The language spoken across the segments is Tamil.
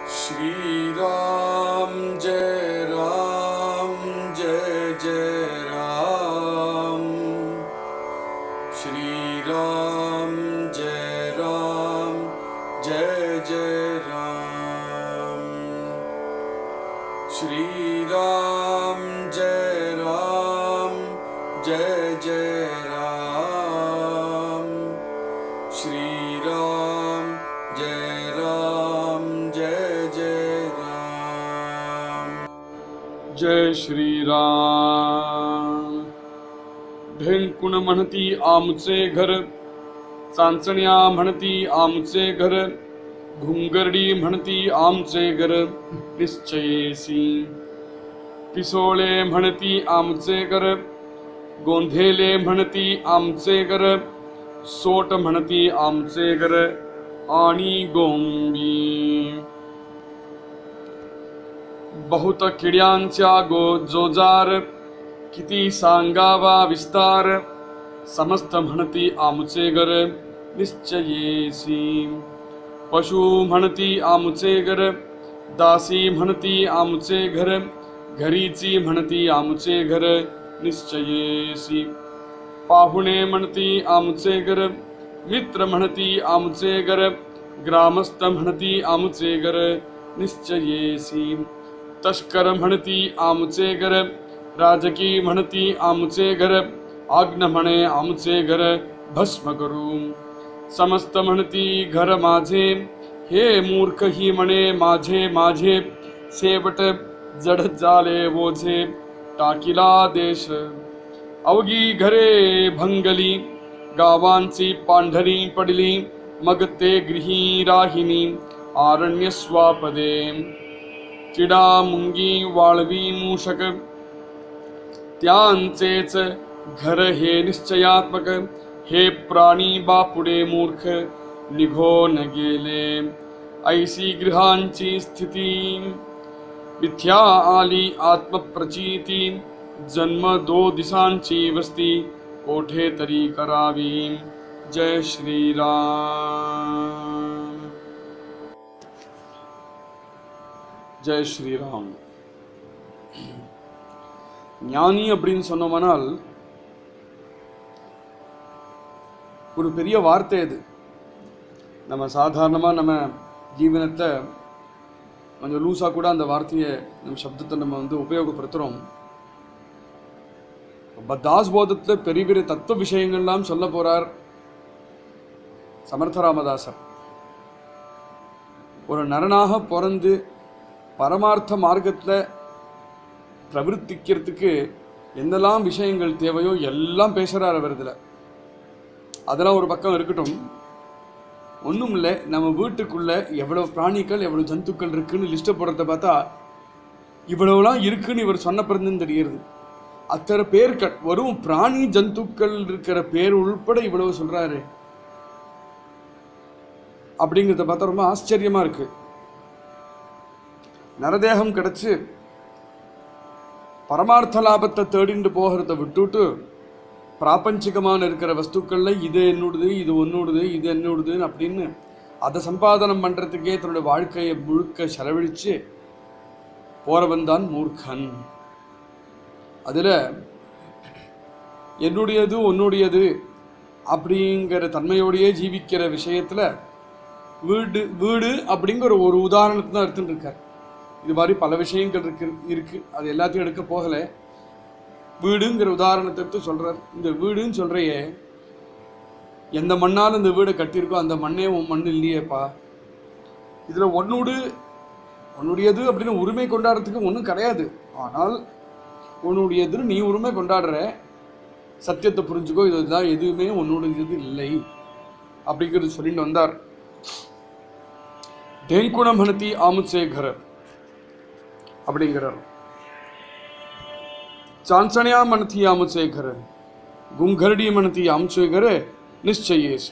श्री राम जय जय राम। श्री राम जय जय राम। श्री राम जय जय राम। श्री राम जय राम। जय श्री राम। ढेंकुण म्हणती आमचे घर, चांचण्या म्हणती आमचे घर, घुंगरडी म्हणती आमचे घर निश्चयेसी। पिसोळे म्हणती आमचे घर, गोंधेले म्हणती आमचे घर, सोट म्हणती आमचे घर आणि गोंबी। बहुत किड्यांच्या जोजार, किती सांगावा विस्तार, समस्त म्हणती आमचे घर निश्चयेसी। पशु म्हणती आमचे घर, दासी म्हणती आमचे घर, घरीची म्हणती आमचे घर निश्चयेसी। पाहुणे म्हणती आमचे घर, मित्र म्हणती आमचे घर, ग्रामस्थ म्हणती आमचे घर निश्चयेसी। तस्कर म्हणती आमचे घर, राजकी म्हणती आमचे घर, आज्ञ म्हणे आमचे घर भस्म करू। समस्त म्हणती घर माझे, हे मूर्ख ही म्हणे माझे माझे, शेवट जड झाले ओझे टाकिला देश। अवघी घरे भंगली, गावांची पांढरी पडली, मग ते गृही राहिनी आरण्य स्वापदे। चिडा मुंगी वाळवी मूषक, त्यांचेच घर हे निश्चयात्मक। हे प्राणी बापुडे मूर्ख निघून गेले, ऐसी गृहांची स्थिती। मिथ्या आली आत्मप्रचिती, जन्म 2 दिसांची वस्ती कोठे तरी करावी। जय श्री राम। जय श्री राम। ஞானி அப்படின்னு சொன்னோம்னால் ஒரு பெரிய வார்த்தை இது. நம்ம சாதாரணமாக நம்ம ஜீவனத்தை கொஞ்சம் லூஸாக கூட அந்த வார்த்தையை நம்ம சப்தத்தை நம்ம உபயோகப்படுத்துகிறோம். தாஸ் போதத்தில் பெரிய பெரிய தத்துவ விஷயங்கள்லாம் சொல்ல போகிறார் சமர்த்த ராமதாசர். ஒரு நரனாக பிறந்து பரமார்த்த மார்க்கத்தில் பிரவர்த்திக்கிறதுக்கு என்னெல்லாம் விஷயங்கள் தேவையோ எல்லாம் பேசுகிறார் அவர் இதில். அதெல்லாம் ஒரு பக்கம் இருக்கட்டும், ஒன்றும் இல்லை. நம்ம வீட்டுக்குள்ளே எவ்வளோ பிராணிகள் எவ்வளோ ஜந்துக்கள் இருக்குன்னு லிஸ்ட்டை போடுறத பார்த்தா இவ்வளவுலாம் இருக்குன்னு இவர் சொன்ன பிறந்துன்னு தெரிகிறது. அத்தனை பேர்கள் வரும் பிராணி ஜந்துக்கள் இருக்கிற பேர் உள்பட இவ்வளவு சொல்கிறாரு அப்படிங்கிறத பார்த்தா ரொம்ப ஆச்சரியமாக இருக்குது. நரதேகம் கிடச்சி பரமார்த்த லாபத்தை தேடிண்டு போகிறத விட்டுட்டு பிராபஞ்சிகமான இருக்கிற வஸ்துக்களில் இது என்னோடது, இது ஒன்னோடது, இது என்னோடதுன்னு அப்படின்னு அதை சம்பாதனம் பண்ணுறதுக்கே தன்னுடைய வாழ்க்கையை முழுக்க செலவழித்து போகிறவன் தான் மூர்க்கன். அதில் என்னுடையது உன்னுடையது அப்படிங்கிற தன்மையோடையே ஜீவிக்கிற விஷயத்தில் வீடு வீடு அப்படிங்கிற ஒரு உதாரணத்தை தான் எடுத்துட்டு இருக்கார். இது மாதிரி பல விஷயங்கள் இருக்கு. அது எல்லாத்தையும் எடுக்க போகலை. வீடுங்கிற உதாரணத்தை எடுத்து சொல்கிறார். இந்த வீடுன்னு சொல்கிறையே, எந்த மண்ணால் இந்த வீடை கட்டியிருக்கோ அந்த மண்ணே உன் மண் இல்லையேப்பா. இதில் உன்னுடையது அப்படின்னு உரிமை கொண்டாடுறதுக்கு ஒன்றும் கிடையாது. ஆனால் உன்னுடையதுன்னு நீ உரிமை கொண்டாடுற, சத்தியத்தை புரிஞ்சுக்கோ, இதுதான் எதுவுமே உன்னுடையது இல்லை அப்படிங்கிறது சொல்லிட்டு வந்தார். ढेंकुण म्हणती आमचे घर அப்படிங்கிறார். चांचण्या म्हणती आमचे घर, गुंघरडी म्हणती आमचे घर निश्चयेसी.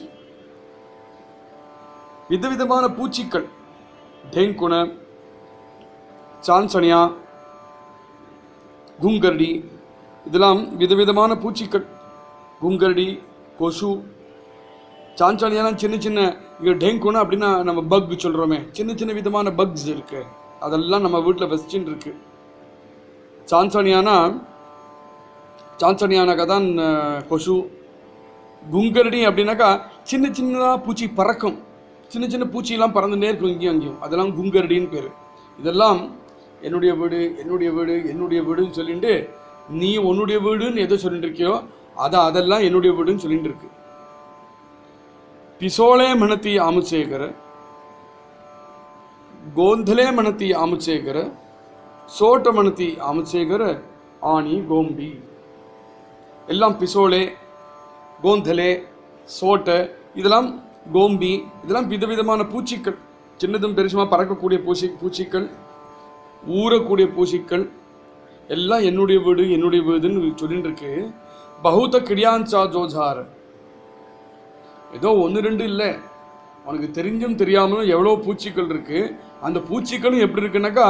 விதவிதமான பூச்சிகள், ढेंकुण, चांचण्या, गुंघरडी, இதெல்லாம் விதவிதமான பூச்சிகள். குங்கரடி, கொசு, சாஞ்சாலியாலாம் சின்ன சின்ன இங்கே டெங்குனா அப்படின்னா நம்ம பக் சொல்கிறோமே, சின்ன சின்ன விதமான பக்ஸ் இருக்கு, அதெல்லாம் நம்ம வீட்டில் வச்சுன்னு இருக்கு. சான்சனியானாக்கா தான் கொசு. குங்கரடி அப்படின்னாக்கா சின்ன சின்னதாக பூச்சி பறக்கும், சின்ன சின்ன பூச்சியெல்லாம் பறந்துட்டே இருக்கும் இங்கேயும் அங்கேயும், அதெல்லாம் குங்கரடின்னு பேர். இதெல்லாம் என்னுடைய வீடு என்னுடைய வீடு என்னுடைய வீடுன்னு சொல்லிட்டு நீ உன்னுடைய வீடுன்னு எதோ சொல்லிட்டு இருக்கியோ அதெல்லாம் என்னுடைய வீடுன்னு சொல்லிட்டு இருக்கு. पिसोळे म्हणती आमचे घर, गोंधले म्हणती आमचे घर, सोट म्हणती आमचे घर आणि गोंबी. எல்லாம் பிசோளே, கோந்தலே, சோட்டை, இதெல்லாம் கோம்பி, இதெல்லாம் விதவிதமான பூச்சிக்கள், சின்னதும் பெருசுமா பறக்கக்கூடிய பூச்சிக்கள், ஊறக்கூடிய பூச்சிக்கள் எல்லாம் என்னுடைய வீடு என்னுடைய வீடுன்னு சொல்லிட்டு இருக்கு. பகுத கிடியான்சா ஜோஜார், ஏதோ ஒன்று ரெண்டு இல்லை, உனக்கு தெரிஞ்சும் தெரியாமலும் எவ்வளோ பூச்சிகள் இருக்கு. அந்த பூச்சிகளும் எப்படி இருக்குன்னாக்கா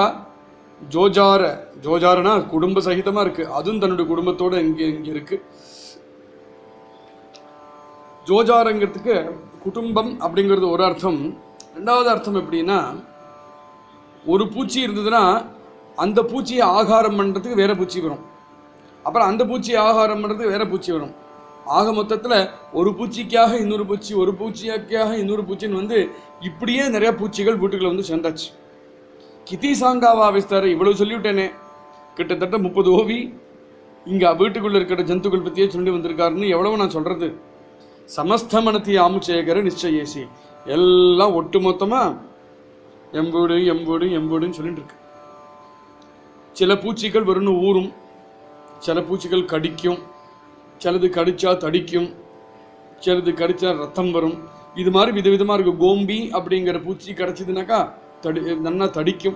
ஜோஜாரனா குடும்ப சகிதமாக இருக்கு, அதுவும் தன்னுடைய குடும்பத்தோட இங்கே இருக்கு. ஜோஜாரங்கிறதுக்கு குடும்பம் அப்படிங்கிறது ஒரு அர்த்தம். ரெண்டாவது அர்த்தம் எப்படின்னா, ஒரு பூச்சி இருந்ததுன்னா அந்த பூச்சியை ஆகாரம் பண்ணுறதுக்கு வேற பூச்சி வரும், அப்புறம் அந்த பூச்சியை ஆகாரம் பண்ணுறதுக்கு வேற பூச்சி வரும். ஆக மொத்தத்தில் ஒரு பூச்சிக்காக இன்னொரு பூச்சி, ஒரு பூச்சிக்காக இன்னொரு பூச்சின்னு வந்து இப்படியே நிறைய பூச்சிகள் வீட்டுக்குள்ள வந்து சேர்ந்தாச்சு. கிதி சாங்காவா விஸ்தார இவ்வளவு சொல்லிவிட்டேனே, கிட்டத்தட்ட 30 ஓவி இங்கே வீட்டுக்குள்ளே இருக்கிற ஜந்துக்கள் பற்றியே சொல்லி வந்திருக்காருன்னு எவ்வளவு நான் சொல்கிறது. சமஸ்தமனத்தி ஆமுச்சேகர நிச்சயேசி, எல்லாம் ஒட்டு மொத்தமாக எம்பூடு எம்பூடு எம்பூடுன்னு சொல்லிட்டு இருக்கு. சில பூச்சிகள் வெறும் ஊறும், சில பூச்சிகள் கடிக்கும், சிலது கடிச்சா தடிக்கும், சிலது கடிச்சா ரத்தம் வரும். இது மாதிரி விதவிதமாக இருக்குது. கோம்பி அப்படிங்கிற பூச்சி கடிச்சதுனாக்கா நல்லா தடிக்கும்.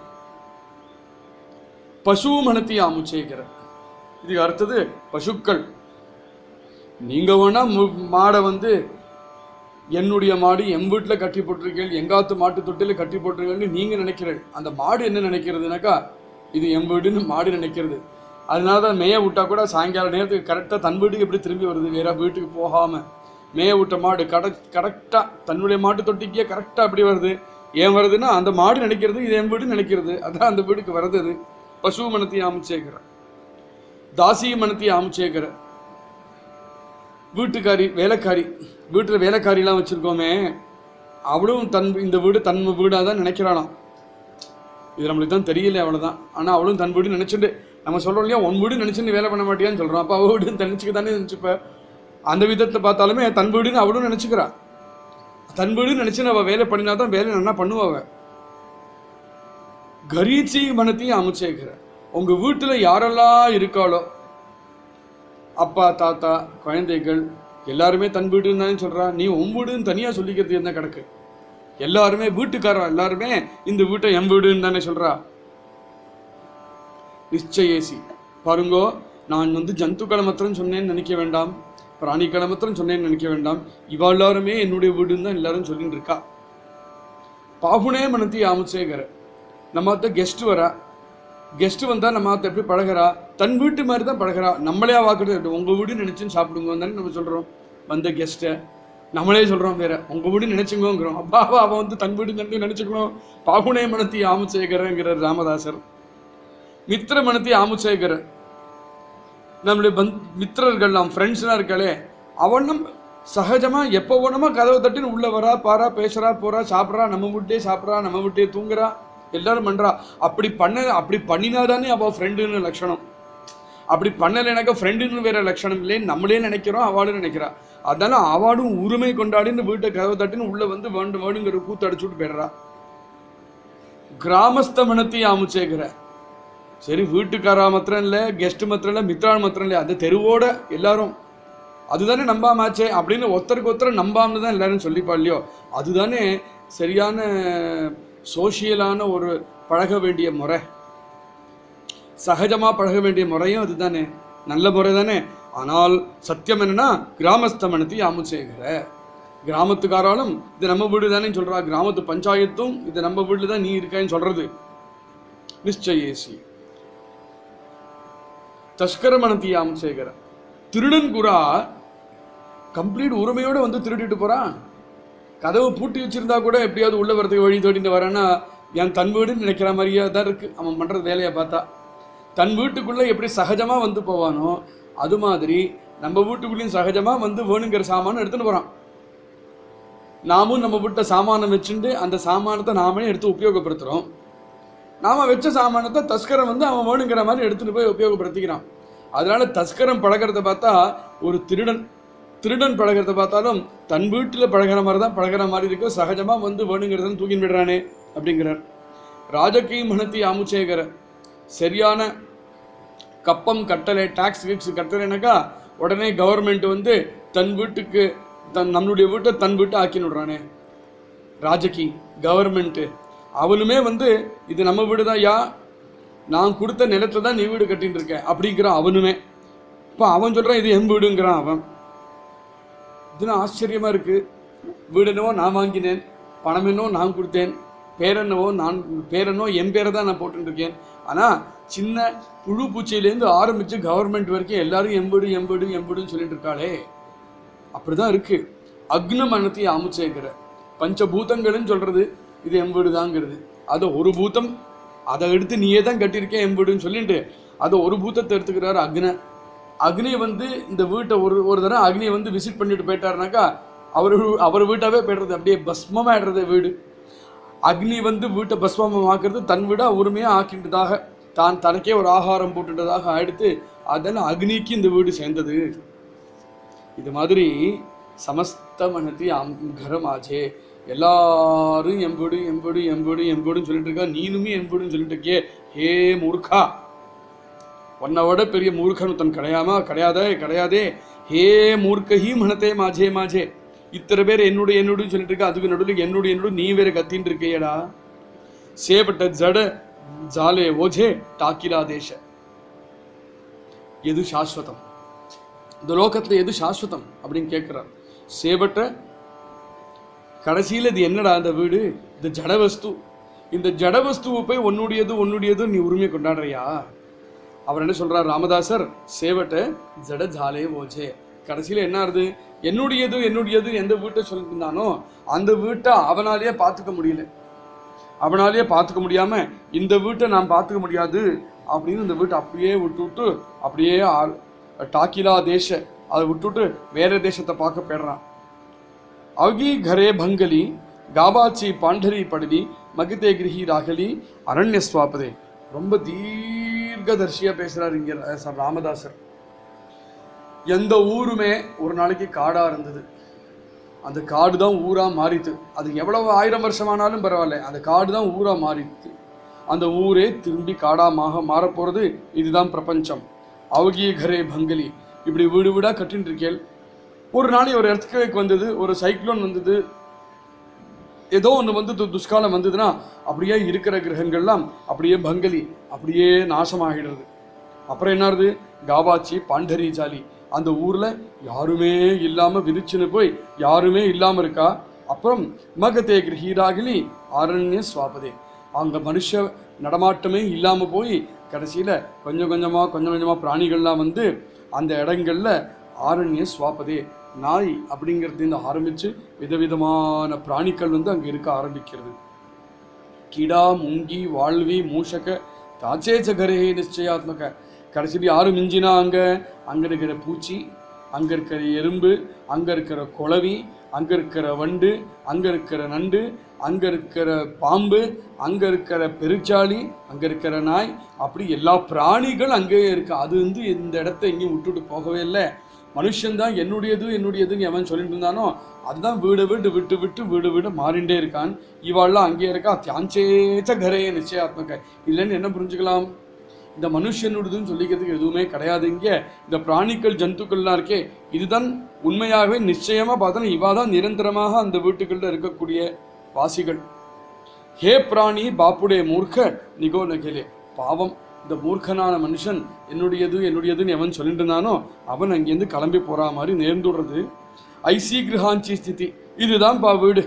பசு மனத்தி ஆமுச்சேகிற, இதுக்கு அடுத்தது பசுக்கள். நீங்கள் வேணா மாடை வந்து என்னுடைய மாடு என் வீட்டில் கட்டி போட்டிருக்கீர்கள், எங்காத்து மாட்டு தொட்டில கட்டி போட்டிருக்கீங்கன்னு நீங்கள் நினைக்கிறீர்கள். அந்த மாடு என்ன நினைக்கிறதுனாக்கா இது என் வீடுன்னு மாடு நினைக்கிறது. அதனால தான் மேய விட்டா கூட சாயங்கால நேரத்துக்கு கரெக்டாக தன் வீட்டுக்கு எப்படி திரும்பி வருது, வேற வீட்டுக்கு போகாமல். மேய விட்ட மாடு கரெக்டாக தன்னுடைய மாட்டு தொட்டிக்கே கரெக்டாக எப்படி வருது. ஏன் வருதுன்னா அந்த மாடு நினைக்கிறது இது என் வீடுன்னு நினைக்கிறது, அதான் அந்த வீட்டுக்கு வருது. அது பசு மனத்தி ஆமுச்சேகிற. தாசி மனத்தி ஆமுச்சேகிற, வீட்டுக்காரி வேலைக்காரி, வீட்டில் வேலைக்காரிலாம் வச்சுருக்கோமே, அவளும் இந்த வீடு தன் வீடாக தான் நினைக்கிறாளாம். இது நம்மளுக்கு தான் தெரியல, அவ்வளோதான். ஆனால் அவளும் தன் வீடு நினச்சிட்டு, நம்ம சொல்கிறோம் இல்லையா, உன் வீடு நினச்சிட்டு வேலை பண்ண மாட்டியான்னு சொல்கிறோம். அப்போ அவள் வீடு நினச்சிக்க தானே நினச்சிப்ப. அந்த விதத்தில் பார்த்தாலுமே தன் வீடுன்னு அவளும் நினச்சிக்கிறா. தன் வீடுன்னு நினச்சி அவள் வேலை பண்ணினா தான் வேலை நல்லா பண்ணுவாங்க. கரீச்சி மனத்தையும் அமைச்சேக்கிற, உங்கள் வீட்டில் யாரெல்லாம் இருக்காளோ, அப்பா தாத்தா குழந்தைகள் எல்லாருமே தன் வீடுன்னு தானே சொல்கிறா. நீ உன் வீடுன்னு தனியாக சொல்லிக்கிறது என்ன கிடக்கு? எல்லாருமே வீட்டுக்காரா எல்லாருமே இந்த வீட்டை என் வீடுன்னு தானே சொல்கிறா. நிச்சயேசி பாருங்கோ, நான் வந்து ஜந்துக்களை மாத்திரம் சொன்னேன்னு நினைக்க வேண்டாம், பிராணிக்களை மாத்திரம் சொன்னேன்னு நினைக்க வேண்டாம். இவ எல்லாருமே என்னுடைய வீடுன்னு தான் எல்லாரும் சொல்லிட்டு இருக்கா. பாகுனே மனத்தி ஆமுச்சேகர, நம்ம கெஸ்ட் வரா, கெஸ்ட் வந்தால் நம்ம எப்படி பழகிறா, தன் வீட்டு மாதிரி தான் பழகிறா. நம்மளே வாக்குறது உங்கள் வீடுன்னு நினச்சின்னு சாப்பிடுங்க தானே நம்ம சொல்கிறோம். வந்த கெஸ்ட்டை நம்மளே சொல்கிறோம் வேற உங்கள் வீடு நினச்சிங்கோங்கிறோம். அப்பாவா அவன் வந்து தன் வீடு நினச்சிக்கணும். பாகுனே மனத்தி ஆமுச்சேகரங்கிறார் ராமதாசர். மித்திர மனத்தி ஆமுச்சேகர, நம்மளுடைய மித்திரர்கள் நாம் ஃப்ரெண்ட்ஸ்லாம் இருக்காளே, அவனும் சகஜமாக எப்போ வேணுமோ கதவை தட்டின்னு உள்ளே வரா, பாரா, பேசுகிறா, போகிறா, சாப்பிட்றா, நம்ம விட்டே சாப்பிட்றா, நம்ம விட்டே தூங்குறா, எல்லாரும் பண்ணுறா. அப்படி பண்ணினா தானே அவள் ஃப்ரெண்டுன்னு லட்சணம். அப்படி பண்ணலைனாக்கா ஃப்ரெண்டுன்னு வேற லட்சணம் இல்லைன்னு நம்மளே நினைக்கிறோம், அவளும் நினைக்கிறா. அதனால அவளும் உரிமை கொண்டாடின்னு வீட்டை கதவை தட்டின்னு உள்ளே வந்து வேண்டுங்கிற கூத்து அடிச்சுட்டு போயிடுறா. கிராமஸ்த மனத்தி ஆமுச்சேகிற, சரி வீட்டுக்காரா மாத்திரம் இல்லை, கெஸ்ட் மாத்திரம் இல்லை, மித்ரான் மாத்திரம் இல்லை, அந்த தெருவோட எல்லாரும் அதுதானே நம்பாமாச்சே அப்படின்னு ஒருத்தருக்கு ஒருத்தர் நம்பாமல் தான் எல்லாரும் சொல்லிப்பா இல்லையோ. அதுதானே சரியான சோஷியலான ஒரு பழக வேண்டிய முறை, சகஜமாக பழக வேண்டிய முறையும் அதுதானே, நல்ல முறை தானே. ஆனால் சத்தியம் என்னன்னா, கிராமஸ்த மனத்தி ஆமுச்சேகிற, கிராமத்துக்காராலும் இது நம்ம வீடு தானே சொல்கிறா, கிராமத்து பஞ்சாயத்தும் இது நம்ம வீட்டில் தான் நீ இருக்கான்னு சொல்கிறது. நிச்சயேசி தஸ்கர மனத்தி ஆமுச்சேகிற, திருடன் குரா கம்ப்ளீட் உரிமையோடு வந்து திருடிட்டு போகிறான். கதவு பூட்டி வச்சிருந்தா கூட எப்படியாவது உள்ள வரதுக்கு வழி தேடிட்டு வரேன்னா என் தன் வீடுன்னு நினைக்கிற மாதிரியே தான் இருக்கு அவன் பண்றது வேலையை பார்த்தா. தன் வீட்டுக்குள்ள எப்படி சகஜமா வந்து போவானோ அது மாதிரி நம்ம வீட்டுக்குள்ளேயும் சகஜமா வந்து வேணுங்கிற சாமானை எடுத்துட்டு போறான். நாமும் நம்ம வீட்டை சாமானை வச்சுட்டு அந்த சாமானத்தை நாமளே எடுத்து உபயோகப்படுத்துறோம். நாம வச்ச சாமானத்தை தஸ்கரம் வந்து அவன் வேணுங்கிற மாதிரி எடுத்துட்டு போய் உபயோகப்படுத்திக்கிறான். அதனால தஸ்கரம் பழகிறத பார்த்தா ஒரு திருடன் பழகிறத பார்த்தாலும் தன் வீட்டில் பழகிற மாதிரி தான் பழகிற மாதிரி இருக்கோ, சகஜமா வந்து வேணுங்கிறத தூக்கின்னு விடுறானே அப்படிங்கிறார். ராஜகீ மனத்தி ஆமுச்சேகர சரியான கப்பம் கட்டளை டாக்ஸ் கிக்ஸ் கட்டளைனாக்கா உடனே கவர்மெண்ட் வந்து தன் வீட்டுக்கு நம்மளுடைய வீட்டை தன் வீட்டை ஆக்கின்னு விடுறானே. ராஜகீ கவர்மெண்ட்டு அவனுமே வந்து இது நம்ம வீடு தான் யா, நான் கொடுத்த நிலத்துல தான் நீ வீடு கட்டின்னு இருக்க அப்படிங்கிறான் அவனுமே. இப்போ அவன் சொல்றான் இது என் வீடுங்கிறான் அவன். இதுனா ஆச்சரியமா இருக்கு. வீடு என்னவோ நான் வாங்கினேன், பணம் என்னவோ நான் கொடுத்தேன், பேரென்னோ என் பேரை தான் நான் போட்டுருக்கேன். ஆனால் சின்ன புழு பூச்சியிலேருந்து ஆரம்பித்து கவர்மெண்ட் வரைக்கும் எல்லாரும் எம்பீடுன்னு சொல்லிட்டு இருக்காளே. அப்படிதான் இருக்கு. அக்ன மனத்தை ஆமுச்சேங்கிற பஞ்சபூதங்கள்னு சொல்றது இது எம்பீடு தாங்கிறது. அதை ஒரு பூதம் அதை எடுத்து நீயே தான் கட்டியிருக்கேன் எம்பீடுன்னு சொல்லிட்டு அதை ஒரு பூதத்தை எடுத்துக்கிறாரு அக்னி வந்து இந்த வீட்டை ஒரு தடவை அக்னியை வந்து விசிட் பண்ணிட்டு போயிட்டாருனாக்கா அவர் வீட்டாவே போய்டுறது, அப்படியே பஸ்மமாயிடுறது வீடு. அக்னி வந்து வீட்டை பஸ்மமாக்குறது தன் வீடா உரிமையாக ஆக்கின்றதாக தனக்கே ஒரு ஆகாரம் போட்டுட்டதாக ஆயிடுத்து. அதனால அக்னிக்கு இந்த வீடு சேர்ந்தது. இது மாதிரி சமஸ்த மனத்தி கரம் ஆச்சே. எல்லாரும் எம்பீடுன்னு சொல்லிட்டு இருக்கா. நீனுமே எம்பீடுன்னு சொல்லிட்டு இருக்கே. ஹே மூர்க்கா, உன்னை விட பெரிய மூர்க்கனு தன் கிடையாதே. ஹே மூர்க்கஹி மனத்தே மாஜே. இத்தனை பேர் என்னுடைய சொல்லிட்டு இருக்கா. அதுக்கு நடுவில் என்னுடைய நீ வேற கத்தின்னு இருக்கேடா. சேபட்ட ஜட ஜாலே ஓஜே டாக்கிலா தேச. எது சாஸ்வதம் இந்த லோகத்துல, எது சாஸ்வதம் அப்படின்னு கேட்கிறார். சேபட்ட கடைசியில் இது என்னடா அந்த வீடு, இந்த ஜடவஸ்து. இந்த ஜடவஸ்துவை போய் உன்னுடையது நீ உரிமை கொண்டாடுறியா? அவர் என்ன சொல்றார் ராமதாசர், சேவட்ட ஜட ஜாலே ஓஜே. கடைசியில் என்ன ஆகுது, என்னுடையது எந்த வீட்டை சொல்லியிருந்தானோ அந்த வீட்டை அவனாலேயே பார்த்துக்க முடியாம இந்த வீட்டை நான் பார்த்துக்க முடியாது அப்படின்னு இந்த வீட்டை அப்படியே விட்டு அப்படியே டாக்கிலா தேச அதை விட்டுட்டு வேற தேசத்தை பார்க்க போயிடுறான். அவகி கரே பங்கலி காபாச்சி பாண்டரி படலி மகிதே கிரகி ராகலி அரண்ய ஸ்வாபதே. ரொம்ப தீர்க்கதர்ஷியா பேசுறாரு இங்க ராமதாசர். எந்த ஊருமே ஒரு நாளைக்கு காடா இருந்தது, அந்த காடு தான் ஊரா மாறித்து. அது எவ்வளவு 1000 வருஷமானாலும் பரவாயில்ல, அந்த காடு தான் ஊரா மாறித்து. அந்த ஊரே திரும்பி காடாமாக மாறப்போறது. இதுதான் பிரபஞ்சம். அவகிய கரே பங்கலி. இப்படி வீடா கட்டின்னு இருக்கேன். ஒரு நாளைக்கு ஒரு எர்த்குவேக் வந்தது, ஒரு சைக்ளோன் வந்தது, ஏதோ ஒன்று வந்து துஷ்காலம் வந்ததுன்னா அப்படியே இருக்கிற கிரகங்கள்லாம் அப்படியே பங்கலி அப்படியே நாசமாகிடுறது. அப்புறம் என்ன ஆகுது, காபாச்சி பாண்டரி ஜாலி. அந்த ஊர்ல யாருமே இல்லாம விரிச்சுன்னு போய் யாருமே இல்லாம இருக்கா. அப்புறம் மகதே கிரகீராகிலி ஆரண்ய ஸ்வாபதே. அங்க மனுஷ நடமாட்டமே இல்லாம போய் கடைசியில கொஞ்சம் கொஞ்சமா பிராணிகள்லாம் வந்து அந்த இடங்கள்ல ஆரண்ய ஸ்வாபதே நாய் அப்படிங்கிறது ஆரம்பிச்சு விதவிதமான பிராணிகள் வந்து அங்க இருக்க ஆரம்பிக்கிறது. கிடா முங்கி வாழ்வி மூஷக தாச்சேச்சகரே நிச்சயாத்மக. கடைசியில் யாரு மிஞ்சினா அங்க இருக்கிற பூச்சி, அங்க இருக்கிற எறும்பு, அங்க இருக்கிற குளவி, அங்க இருக்கிற வண்டு, அங்க இருக்கிற நண்டு, அங்க இருக்கிற பாம்பு, அங்க இருக்கிற பெருச்சாளி, அங்க இருக்கிற நாய், அப்படி எல்லா பிராணிகள் அங்கேயே இருக்கு. அது வந்து இந்த இடத்த எங்கேயும் விட்டுட்டு போகவே இல்லை. மனுஷன்தான் என்னுடையதுன்னு எவன் சொல்லிட்டு இருந்தானோ அதுதான் வீடு மாறிண்டே இருக்கான். இவாள்லாம் அங்கேயே இருக்கா. தியாஞ்சேச்ச கரே நிச்சயாத்மக. இல்லைன்னு என்ன புரிஞ்சுக்கலாம், இந்த மனுஷனுடையதுன்னு சொல்லிக்கிறதுக்கு எதுவுமே கிடையாது. இங்கே இந்த பிராணிகள் ஜந்துக்கள்லாம் இருக்கே, இதுதான் உண்மையாகவே நிச்சயமா பார்த்தோன்னா இவாதான் நிரந்தரமாக அந்த வீட்டுகளில் இருக்கக்கூடிய வாசிகள். ஹே பிராணி பாப்புடே மூர்க்க நிகோ நகேலே. பாவம், இந்த மூர்க்கனான மனுஷன் என்னுடையதுன்னு எவன் சொல்லிட்டு இருந்தானோ அவன் அங்கேருந்து கிளம்பி போறா மாதிரி நேர்ந்துடுறது. ஐசி கிரகாஞ்சி ஸ்திதி. இதுதான் வீடு,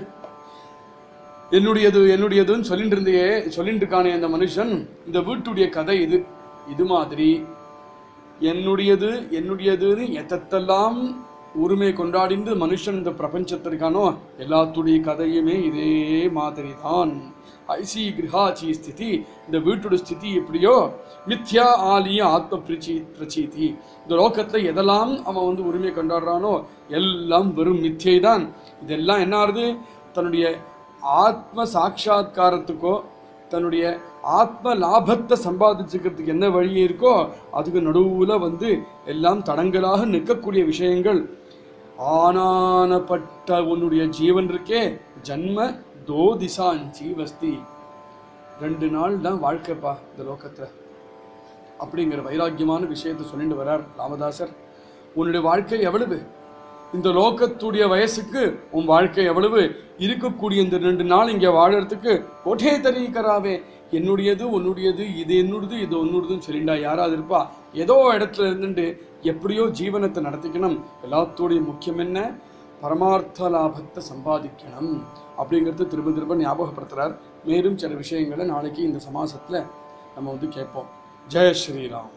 என்னுடையதுன்னு சொல்லிட்டு இருக்கானே அந்த மனுஷன். இந்த வீட்டுடைய கதை இது மாதிரி என்னுடையதுன்னு எத்தெல்லாம் உரிமை கொண்டாடிந்து மனுஷன் இந்த பிரபஞ்சத்தில் இருக்கானோ எல்லாத்துடைய கதையுமே இதே மாதிரி தான். ஐசி கிரகாச்சி ஸ்திதி, இந்த வீட்டோட ஸ்திதி எப்படியோ மித்யா ஆலிய ஆத்ம பிரச்சீதி, இந்த லோகத்தில் எதெல்லாம் அவன் உரிமை கொண்டாடுறானோ எல்லாம் வெறும் மித்தியை தான். இதெல்லாம் என்ன ஆகுது, தன்னுடைய ஆத்ம சாட்சா்காரத்துக்கோ தன்னுடைய ஆத்ம லாபத்தை சம்பாதிச்சுக்கிறதுக்கு என்ன வழி இருக்கோ அதுக்கு நடுவில் எல்லாம் தடங்களாக நிற்கக்கூடிய விஷயங்கள். ஆனானப்பட்ட உன்னுடைய ஜீவன் இருக்கே, ஜன்ம தோ திசான் ஜீவஸ்தி, 2 நாள் தான் வாழ்க்கைப்பா இந்த லோகத்தில் அப்படிங்கிற வைராக்கியமான விஷயத்தை சொல்லிட்டு வர்றார் ராமதாசர். உன்னுடைய வாழ்க்கை எவ்வளவு, இந்த லோகத்துடைய வயசுக்கு உன் வாழ்க்கை எவ்வளவு, இருக்கக்கூடிய இந்த 2 நாள் இங்கே வாழறதுக்கு கோட்டே தரீக்கராவே, என்னுடையது உன்னுடையது, இது என்னுடையது இது உன்னுடையதுன்னு சொல்லிண்டா யாராவது இருப்பா? ஏதோ இடத்துல இருந்துட்டு எப்படியோ ஜீவனத்தை நடத்திக்கணும். எல்லாத்தோடைய முக்கியம் என்ன, பரமார்த்த லாபத்தை சம்பாதிக்கணும் அப்படிங்கிறது திரும்ப திரும்ப ஞாபகப்படுத்துறார். மேலும் சில விஷயங்களை நாளைக்கு இந்த சமாசத்தில் நம்ம கேட்போம். ஜெய ஸ்ரீராம்.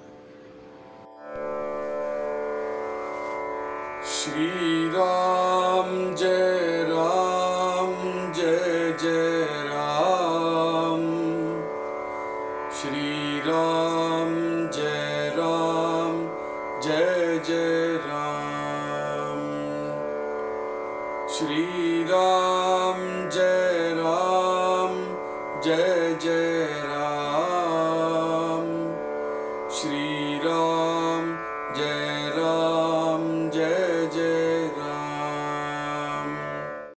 ஸ்ரீராம் ஜெய ராம் ஜெய ஜெய ராம், ஸ்ரீராம் ஜெய ராம் ஜெய ஜெய ராம், ஸ்ரீராம் ஜெய ராம் ஜெய ஜெய ராம்.